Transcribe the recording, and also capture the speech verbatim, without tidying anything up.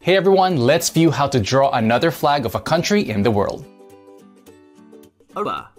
Hey everyone, let's view how to draw another flag of a country in the world. Aruba.